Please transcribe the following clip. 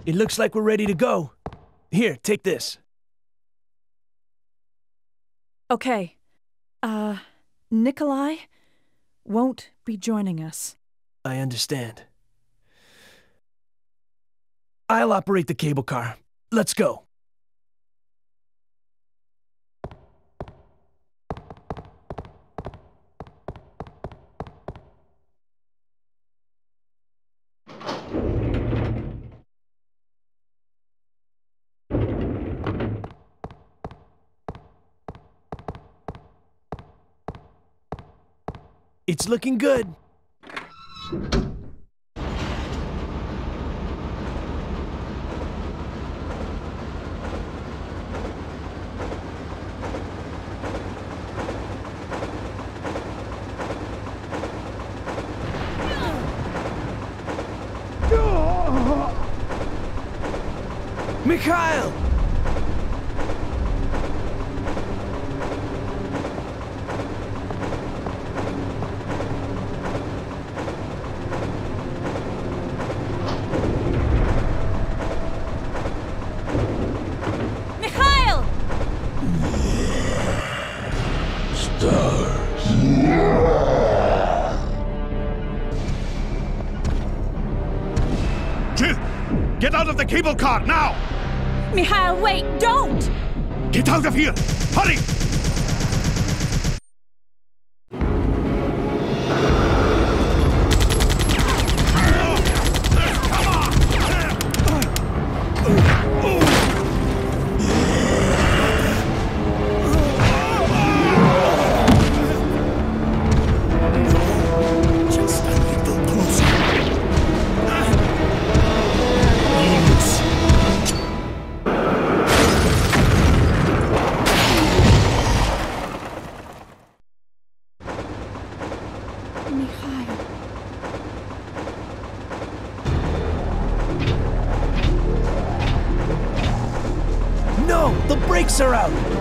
It looks like we're ready to go. Here, take this. Okay. Nikolai won't be joining us. I understand. I'll operate the cable car. Let's go. It's looking good. Mikhail! Mikhail! Stars. Jill! Get out of the cable car, now! Mikhail, wait! Don't! Get out of here! Hurry! Mikhail. No! The brakes are out!